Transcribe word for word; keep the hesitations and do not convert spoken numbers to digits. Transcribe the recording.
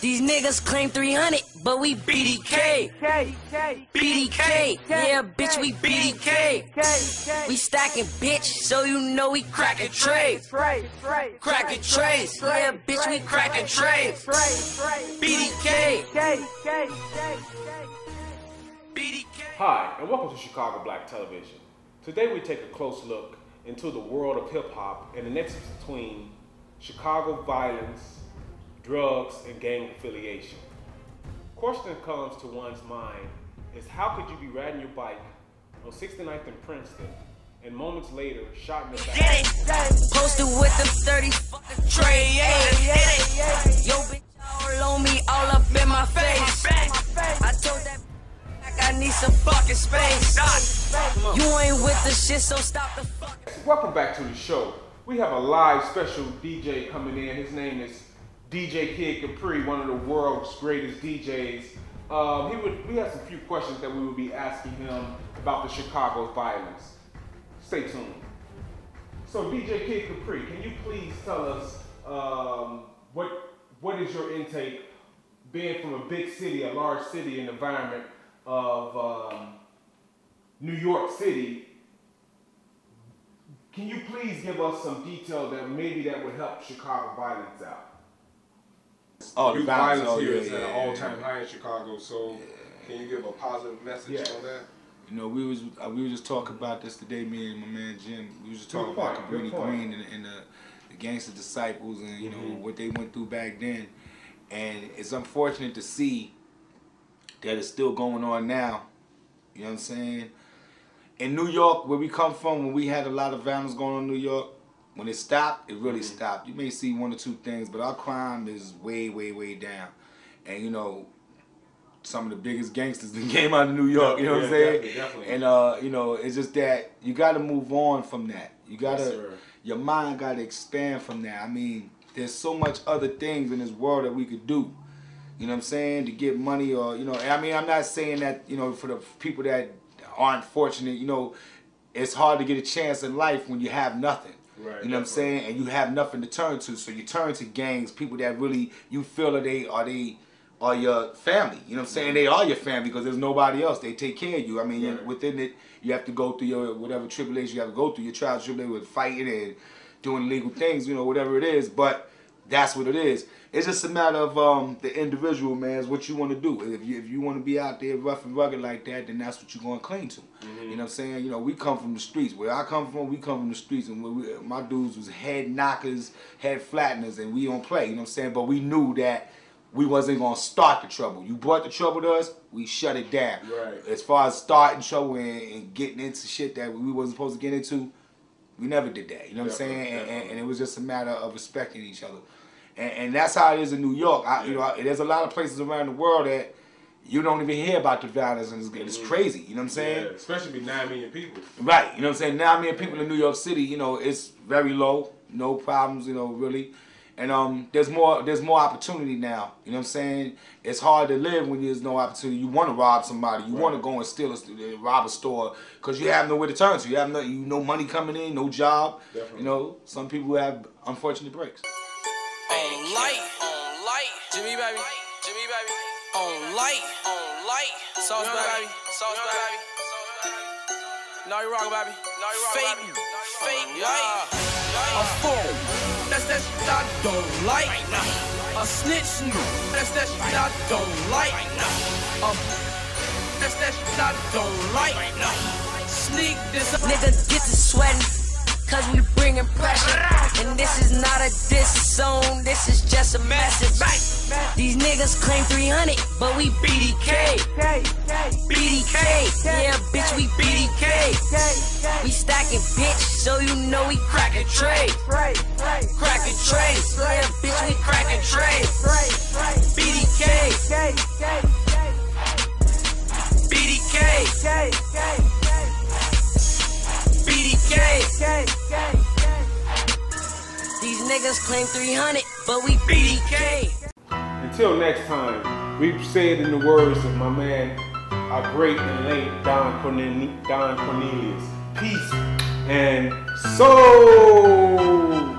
These niggas claim three hundred, but we B D K. B D K, yeah, bitch, we B D K. We stacking, bitch, so you know we cracking trays. Cracking trays, yeah, bitch, we cracking trays. B D K. B D K. Hi, and welcome to Chicago Black Television. Today we take a close look into the world of hip-hop and the nexus between Chicago violence, drugs, and gang affiliation. Question comes to one's mind is how could you be riding your bike on sixty-ninth and Princeton and moments later shot in the back? Get it! Posted with them thirty fucking tray, yeah. Yo, bitch, all on me, all up in my face. I told that I need some fucking space. You ain't with the shit, so stop the fuck. Welcome back to the show. We have a live special D J coming in. His name is D J Kid Capri, one of the world's greatest D Js. Um, he would, we have some few questions that we would be asking him about the Chicago violence. Stay tuned. So D J Kid Capri, can you please tell us um, what what is your intake, being from a big city, a large city, and environment of um, New York City? Can you please give us some detail that maybe that would help Chicago violence out? Oh, the violence, violence oh, here yeah, is yeah, at an yeah, all-time yeah. high in Chicago. So, yeah. Can you give a positive message Yeah. on that? You know, we was uh, we were just talking about this today, me and my man Jim. We was just talking Good about point, Cabrini good point. Green and, and the, the gangster disciples and, you Mm-hmm. know, what they went through back then. And it's unfortunate to see that it's still going on now. You know what I'm saying? In New York, where we come from, when we had a lot of violence going on in New York, when it stopped, it really Mm-hmm. stopped. You may see one or two things, but our crime is way, way, way down. And, you know, some of the biggest gangsters that came out of New York, you know what I'm Yeah, saying? definitely, definitely. And, uh, you know, it's just that you got to move on from that. You got to, Yes, sir. your mind got to expand from that. I mean, there's so much other things in this world that we could do. You know what I'm saying? To get money or, you know, I mean, I'm not saying that, you know, for the people that aren't fortunate, you know, it's hard to get a chance in life when you have nothing. Right, You know what I'm saying? And you have nothing to turn to. So you turn to gangs, people that really, you feel that they are they are your family. You know what I'm saying? They are your family because there's nobody else. They take care of you. I mean, Right. within it, you have to go through your whatever tribulation you have to go through, your trials, tribulation with fighting and doing illegal things, you know, whatever it is. But that's what it is. It's just a matter of um, the individual, man, is what you want to do. If you if you want to be out there rough and rugged like that, then that's what you're going to cling to. Mm-hmm. You know what I'm saying? You know, we come from the streets. Where I come from, we come from the streets. And where we, my dudes was head knockers, head flatteners, and we don't play. You know what I'm saying? But we knew that we wasn't going to start the trouble. You brought the trouble to us, we shut it down. Right. As far as starting trouble and, and getting into shit that we wasn't supposed to get into, we never did that. You know what I'm Definitely, saying? And, and, definitely. and it was just a matter of respecting each other. And, and that's how it is in New York. I, you know, there's a lot of places around the world that you don't even hear about the violence, and it's, it's crazy. You know what I'm saying? Yeah, especially with nine million people. Right. You know what I'm saying? Now, I mean, people in New York City, you know, it's very low, no problems, you know, really. And um, there's more, there's more opportunity now. You know what I'm saying? It's hard to live when there's no opportunity. You want to rob somebody, you Right. want to go and steal a, rob a store, because you have nowhere to turn to. You have no, you no money coming in, no job. Definitely. You know, some people have unfortunate breaks. On light, on light, Jimmy baby, Jimmy baby, on light, on light, sauce baby, sauce baby. No you rock baby, no you rock fake, baby. Fake, light, a fool, that's that shit I don't like. A snitch, that's that shit I don't like. A, that's that shit I don't like. Sneak this, nigga get to sweating. Cause we bringin' pressure, and this is not a diss song, this is just a message. These niggas claim three hundred, but we B D K. B D K, yeah, bitch, we B D K. We stacking, bitch, so you know we crackin' trays. Crackin' trays, yeah, bitch, we crackin' trays. B D K. B D K. B D K. These niggas claim three hundred, but we B D K. Until next time, we've said in the words of my man, our great and late Don, Cornel Don Cornelius, peace and soul.